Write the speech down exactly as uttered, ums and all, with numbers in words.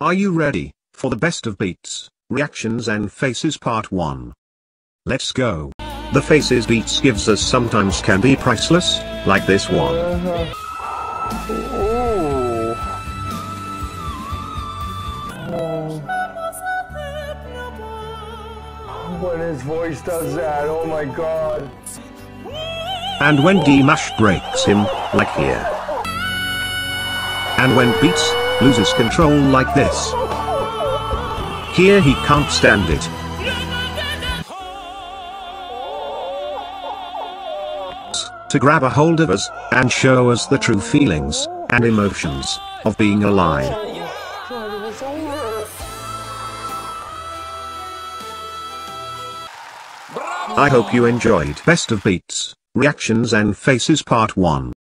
Are you ready for the best of beats, reactions and faces part one? Let's go. The faces beats gives us sometimes can be priceless, like this one. Uh-huh. Oh. When his voice does that, oh my god. And when Dimash breaks him, like here. And when Beats loses control like this. Here he can't stand it. To grab a hold of us, and show us the true feelings, and emotions, of being alive. I hope you enjoyed Best of Beats, Reactions and Faces Part one.